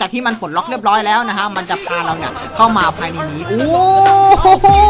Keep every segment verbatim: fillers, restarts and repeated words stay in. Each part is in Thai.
จากที่มันปลดล็อกเรียบร้อยแล้วนะฮะมันจะพาเราเนี่ยเข้ามาภายในนี้โอ้โห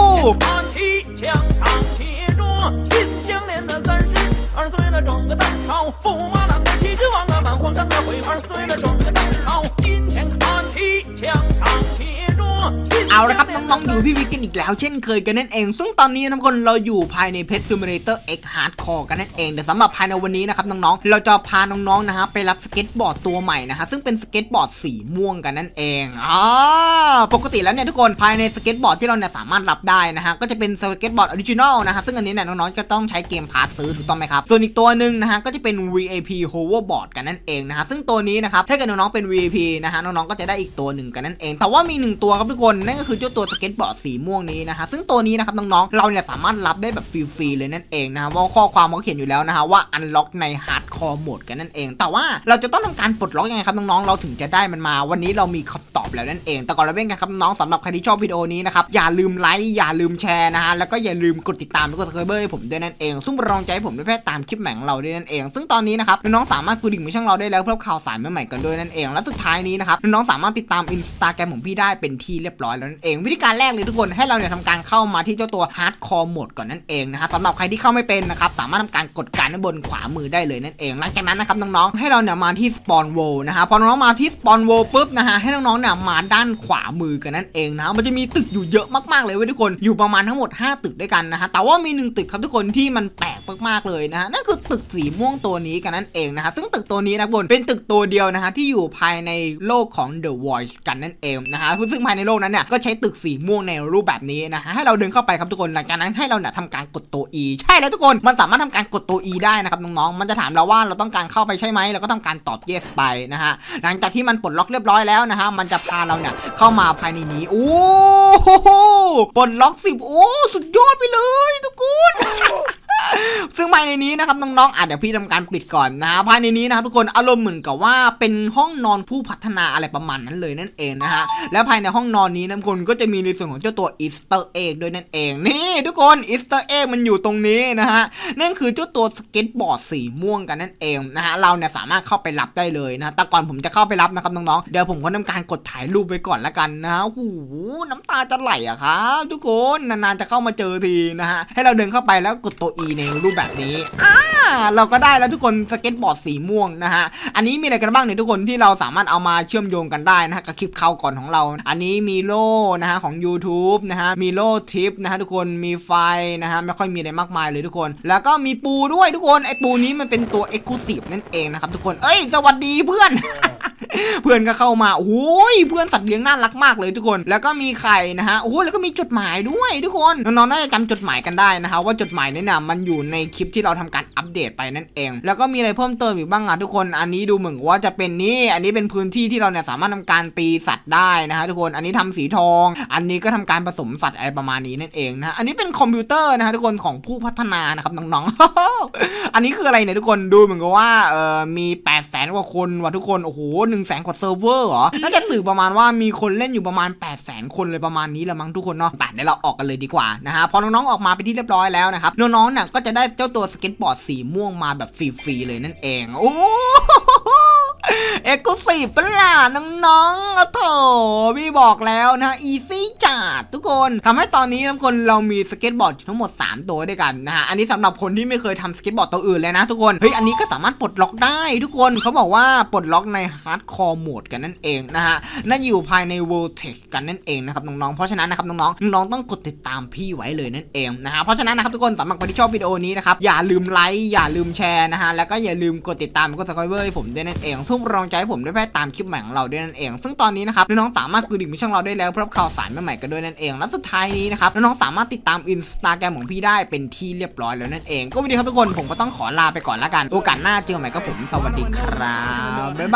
二岁了整个蛋炒，驸马郎的旗帜王啊，满皇上的徽二岁了整个蛋炒，金钱看齐，墙上写着。เอาละครับน้องๆอยู่พี่วิกกันอีกแล้วเช่นเคยกันนั่นเองซึ่งตอนนี้ทุกคนเราอยู่ภายใน Pet Simulator X Hardcore กันนั่นเองแต่สำหรับภายในวันนี้นะครับน้องๆเราจะพาน้องๆนะฮะไปรับสเก็ตบอร์ดตัวใหม่นะฮะซึ่งเป็นสเก็ตบอร์ดสีม่วงกันนั่นเองอ๋อปกติแล้วเนี่ยทุกคนภายในสเก็ตบอร์ดที่เราเนี่ยสามารถรับได้นะฮะก็จะเป็นสเก็ตบอร์ดออริจินอลนะฮะซึ่งอันนี้เนี่ยน้องๆจะต้องใช้เกมพาสซื้อถูกต้องไหมครับส่วนอีกตัวหนึ่งนะฮะก็จะเป็น วี ไอ พี Hoverboard กันนั่นเองนะฮะซึ่งตัวนี้นะครับถ้าเกิดน้องๆเป็น วี ไอ พี นะฮะน้องๆก็จะได้อีกตัวหนึ่งกันนั่นเองแต่ว่ามีหนึ่งตัวครับทุกคนนั่นก็คือเจ้าตัวสเก็ตบอร์ดสีม่วงนี้นะฮะซึ่งตัวนี้นะครับน้องๆเราเนี่ยสามารถรับได้แบบฟรีๆเลยนั่นเองนะฮะว่าข้อความเขาเขียนอยู่แล้วนะฮะว่า unlock ใน hardcore mode กันนั่นเองแต่ว่าเราจะต้องทำการปลดล็อกยังไงครับน้องๆเราถึงจะได้มันมาวันนี้เรามีคำตอบแล้วนั่นเองแต่ก่อนเราเล่นกันครับน้องสำหรับใครที่ชอบวิดีโอนี้นะครับอย่าลืมไลค์อย่าลืมแชร์นะฮะแล้วก็อย่าลืมกดติดตามและกด subscribe ให้ผมด้วยนั่นเองซึ่งรองใจผมด้วยแพทย์ตามคลิปใหม่ของเราด้วยนั่นเองซึ่งตอนนี้นะครับน้องๆสามารถกดดิ่งมาช่องเราได้แล้วเพื่อข่าวสารใหม่ๆกันด้วยนั่นเองและสุดท้ายนี้นะครับน้องๆสามารถติดตาม Instagram ของพี่ได้เป็นที่เรียบร้อยแล้วนั่นเองวิธีการแรกเลยทุกคนให้เราเนี่ยทำการเข้ามาที่เจ้าตัว Hardcore Mode ก่อนนั่นเองนะฮะสำหรับใครที่เข้าไม่เป็นนะครับสามารถทำการกดการด้านบนขวามือได้เลยนั่นเองหลังจากนั้นนะครับน้องๆให้เราเนี่ยมาที่ Spawn World นะฮะพอน้องๆมาที่ Spawn World ปุ๊บนะฮะให้น้องๆเนี่ยมาด้านขวามือกันนั่นเองนะมันจะมีตึกอยู่เยอะมากๆเลยเว้ยทุกคนอยู่ประมาณทั้งหมดห้าตึกด้วยกันนะฮะแต่ว่ามีหนึ่งตึกครับทุกคนที่มันแปลกมากๆเลยนะฮะนั่นคือตึกสีม่วงตัวนี้กันนั่นเองนะฮะซึ่งตึกตัวนี้นะทุกคนเป็นตึกตัวเดียวนะฮะที่อยู่ภายในโลกของ The Void กันนั่นเองนะฮะซึ่งภายในโลกนั้นเนี่ยก็ใช้ตึกสีม่วงในรูปแบบนี้นะฮะให้เราเดินเข้าไปครับทุกคนหลังจากนั้นให้เราเนี่ยทำการกดตัว E ใช่แล้วทุกคนมันสามารถทำการกดตัว E ได้นะครับน้องๆมันจะถามเราว่าเราต้องการเข้าไปใช่ไหมเราก็ต้องการตอบ yes ไปนะฮะหลังจากที่มันปลดล็อกเรียบร้อยแล้วนะฮะมันจะพาเราเนี่ยเข้ามาภายในนี้โอ้โหปลดล็อกสิบโอ้สุดยอดไปเลยทุกคนซึ่งภายในนี้นะครับน้องๆอ่ะเดี๋ยวพี่ทำการปิดก่อนนะภายในนี้นะครับทุกคนอารมณ์เหมือนกับว่าเป็นห้องนอนผู้พัฒนาอะไรประมาณนั้นเลยนั่นเองนะฮะและภายในห้องนอนนี้นะทุกคนก็จะมีในส่วนของเจ้าตัวอีสเตอร์เอ็กด้วยนั่นเองนี่ทุกคนอีสเตอร์เอ็กมันอยู่ตรงนี้นะฮะนั่นคือเจ้าตัวสเก็ตบอร์ดสีม่วงกันนั่นเองนะฮะเราเนี่ยสามารถเข้าไปรับได้เลยนะแต่ก่อนผมจะเข้าไปรับนะครับน้องๆเดี๋ยวผมก็ทำการกดถ่ายรูปไปก่อนละกันนะโอ้โหน้ำตาจะไหลอะครับทุกคนนานๆจะเข้ามาเจอทีนะฮะให้เราเดินเข้าไปแล้วกดตัว E ในรูปแบบนี้อ่าเราก็ได้แล้วทุกคนสเก็ตบอร์ดสีม่วงนะฮะอันนี้มีอะไรกันบ้างเนี่ยทุกคนที่เราสามารถเอามาเชื่อมโยงกันได้นะฮะกับคลิปเข้าก่อนของเราอันนี้มีโล่นะฮะของ YouTube นะฮะมีโล่ทิปนะฮะทุกคนมีไฟนะฮะไม่ค่อยมีอะไรมากมายเลยทุกคนแล้วก็มีปูด้วยทุกคนไอปูนี้มันเป็นตัว Exclusive นั่นเองนะครับทุกคนเอ้ยสวัสดีเพื่อน เพื่อนก็เข้ามาโอ้ยเพื่อนสัตว์เลี้ยงน่ารักมากเลยทุกคนแล้วก็มีไข่นะฮะโอ้แล้วก็มีจดหมายด้วยทุกคนน้องๆน่าจะจำจดหมายกันได้นะฮะว่าจดหมายนี้เนี่ยมันอยู่ในคลิปที่เราทำการอัปเดตไปนั่นเองแล้วก็มีอะไรเพิ่มเติมอีกบ้างอ่ะทุกคนอันนี้ดูเหมือนว่าจะเป็นนี่อันนี้เป็นพื้นที่ที่เราเนี่ยสามารถทำการตีสัตว์ได้นะฮะทุกคนอันนี้ทำสีทองอันนี้ก็ทำการผสมสัตว์อะไรประมาณนี้นั่นเองนะอันนี้เป็นคอมพิวเตอร์นะฮะทุกคนของผู้พัฒนานะครับน้องๆ อันนี้คืออะไรเนี่ยทุกคนดูเหมือนกับว่าเอ่อมีแปดแสนกว่าคนว่ะทุกคนโอ้โหหนึ่งแสนกว่าเซิร์ฟเวอร์เหรอน่าจะสื่อประมาณว่ามีคนเล่นอยู่ประมาณแปดแสนคนเลยประมาณนี้ละมั้งทุกคนเนาะไปเดี๋ยวเราออกกันเลยดีกว่านะฮะพอน้องๆออกมาไปที่เรียบร้อยแล้วนะครับน้องๆเนี่ยก็จะได้เจ้าตัวสเก็ตบอร์ดสีม่วงมาแบบฟรีๆเลยนั่นเองโอ้เอ็กซ์คลูซีฟเปล่าน้องๆโถพี่บอกแล้วนะอีซี่จัดทุกคนทำให้ตอนนี้ทุกคนเรามีสเก็ตบอร์ดทั้งหมดสามตัวด้วยกันนะฮะอันนี้สำหรับคนที่ไม่เคยทำสเก็ตบอร์ดตัวอื่นเลยนะทุกคนเฮ้ยอันนี้ก็สามารถปลดล็อกได้ทุกคนเขาบอกว่าปลดล็อกในฮาร์ดคอร์โหมดกันนั่นเองนะฮะนั่นอยู่ภายใน Vortex กันนั่นเองนะครับน้องๆเพราะฉะนั้นนะครับน้องๆน้องๆต้องกดติดตามพี่ไว้เลยนั่นเองนะฮะเพราะฉะนั้นนะครับทุกคนสำหรับคนที่ชอบวิดีโอนี้นะครับอย่าลืมไลค์อย่าลืมแชร์นะฮะแล้วก็อย่าลืมกดติดตามกด subscribe ให้ผมด้วยนั่นเองทุกรองใจผมด้วยแพทย์ตามคลิปใหม่ของเราด้วยนั่นเองซึ่งตอนนี้นะครับน้องๆสามารถกดดิ่งไปช่องเราได้แล้วเพื่อรับข่าวสารใหม่ๆกันด้วยนั่นเองและสุดท้ายนี้นะครับน้องๆสามารถติดตาม Instagram ของพี่ได้เป็นที่เรียบร้อยแล้วนั่นเองก็วันนี้ครับทุกคนผมก็ต้องขอลาไปก่อนละกันโอกาสหน้าเจอกันใหม่กับผมสวัสดีครับบ๊าย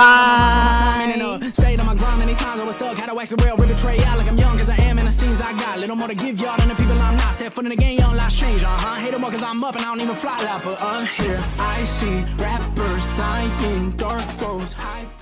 บาย